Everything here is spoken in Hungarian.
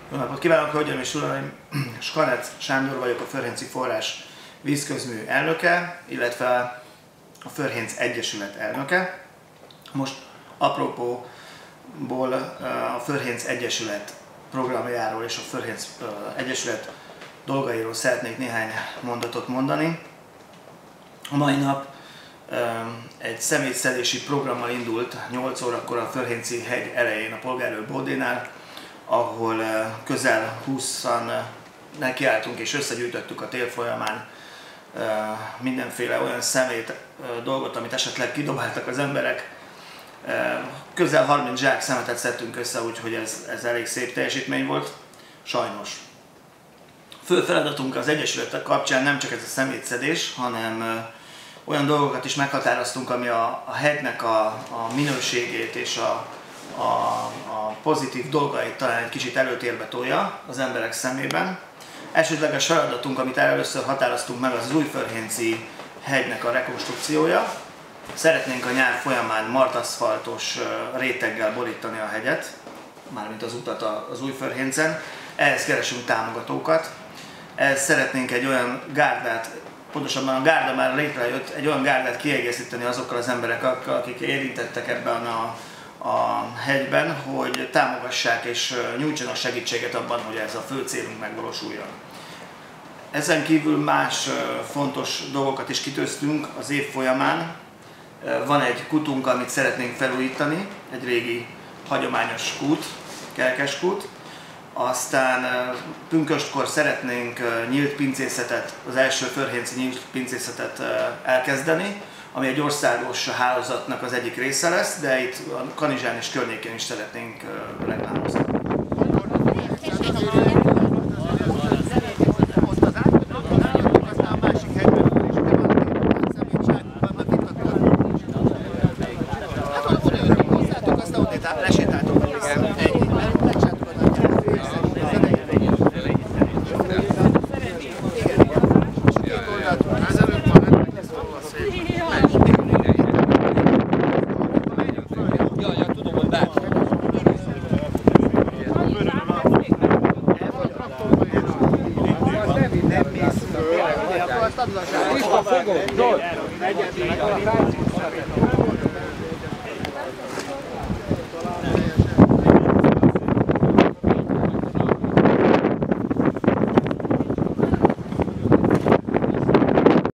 Jó napot kívánok, hölgyeim és uraim! Skanec Sándor vagyok, a Förhénci Forrás vízközmű elnöke, illetve a Förhénc Egyesület elnöke. Most apropóból a Förhénc Egyesület programjáról és a Förhénc Egyesület dolgairól szeretnék néhány mondatot mondani. A mai nap egy szemétszedési programmal indult 8 órakor a Förhénci hegy elején, a Polgárőr Bódénál, ahol közel 20-an nekiálltunk és összegyűjtöttük a tél folyamán mindenféle olyan szemét dolgot, amit esetleg kidobáltak az emberek. Közel 30 zsák szemetet szedtünk össze, úgyhogy ez elég szép teljesítmény volt, sajnos. Fő feladatunk az Egyesületek kapcsán nem csak ez a szemétszedés, hanem olyan dolgokat is meghatároztunk, ami a hegynek a minőségét és a pozitív dolgait talán egy kicsit előtérbe tolja az emberek szemében. Elsődleges feladatunk, amit először határoztunk meg, az az Újförhénci hegynek a rekonstrukciója. Szeretnénk a nyár folyamán martaszfaltos réteggel borítani a hegyet, mármint az utat az Újförhéncen. Ehhez keresünk támogatókat. Ehhez szeretnénk egy olyan gárdát, pontosabban a gárda már létrejött, egy olyan gárdát kiegészíteni azokkal az emberekkel, akik érintettek ebben a hegyben, hogy támogassák és nyújtsanak segítséget abban, hogy ez a fő célunk megvalósuljon. Ezen kívül más fontos dolgokat is kitűztünk az év folyamán. Van egy kutunk, amit szeretnénk felújítani, egy régi hagyományos kút, kerkeskút. Aztán pünköstkor szeretnénk nyílt pincészetet, az első förhénci nyílt pincészetet elkezdeni, ami egy országos hálózatnak az egyik része lesz, de itt a Kanizsán és környékén is szeretnénk reklámozni.